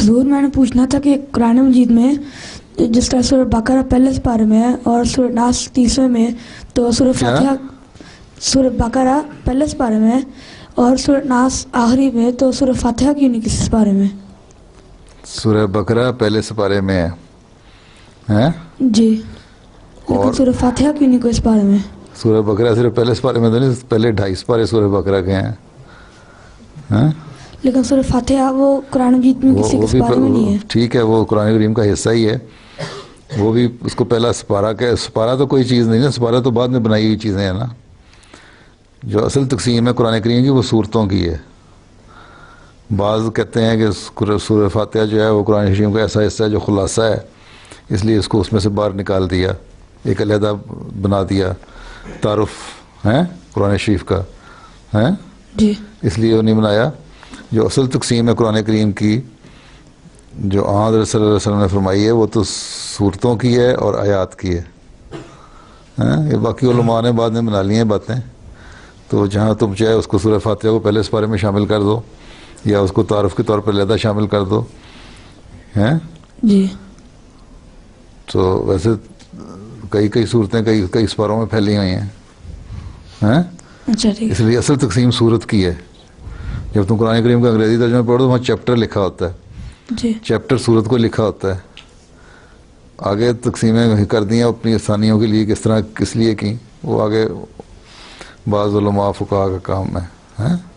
حضور میں نے پوچھنا تھا کہ قرآن مجید میں جس طرح سورہ بقرہ پہلے سپارے میں ہے اور سورہ ناس تیسرے میں، تو سورہ فاتحہ سورہ بقرہ پہلے سپارے میں ہے اور سورہ ناس آخری میں، تو سورہ فاتحہ کیوں نہیں کسی سپارے میں؟ سورہ بقرہ پہلے سپارے میں ہے جی، لیکن سورہ فاتحہ کیوں نہیں کوئی سپارے میں؟ سورہ بقرہ صرف پہلے سپارے میں تو نہیں، پہلے 2.5 سپارے سورہ بقرہ کے ہیں، لیکن سورہ فاتحہ وہ قرآن مجید میں کسی کے سپارے میں نہیں ہے۔ ٹھیک ہے، وہ قرآن کریم کا حصہ ہی ہے، وہ بھی اس کو پہلا سپارہ تو کوئی چیز نہیں نا، سپارہ تو بعد میں بنائی ہوئی چیزیں ہیں نا۔ جو اصل تقسیم ہے قرآن کریم کی وہ صورتوں کی ہے۔ بعض کہتے ہیں کہ سورہ فاتحہ جو ہے وہ قرآن کریم کا ایسا حصہ ہے جو خلاصہ ہے، اس لیے اس کو اس میں سے باہر نکال دیا، ایک علیحدہ بنا دیا تعارف ہے قرآن شریف کا ہے جی، اس لیے وہ نہیں بنایا۔ جو اصل تقسیم ہے قرآن کریم کی، جو حضرت صلی اللہ علیہ وسلم نے فرمائی ہے، وہ تو صورتوں کی ہے اور آیات کی ہے۔ یہ باقی علماء نے بعد میں بنا لی ہیں باتیں، تو جہاں تم چاہے اس کو سورہ فاتحہ کو پہلے سپارے میں شامل کر دو یا اس کو تعارف کے طور پر علیحدہ شامل کر دو ہیں جی۔ تو ویسے کئی صورتیں کئی سپاروں میں پھیلی ہوئی ہیں، اچھا ٹھیک، اس لیے اصل تقسیم صورت کی ہے۔ جب تم قرآن کریم کا انگریزی ترجمہ پڑھو تو وہاں چیپٹر لکھا ہوتا ہے، جی، چیپٹر صورت کو لکھا ہوتا ہے۔ آگے تقسیمیں کر دیں اپنی آسانیوں کے لیے، کس طرح کس لیے کی، وہ آگے بعض علماء فقہا کا کام ہے۔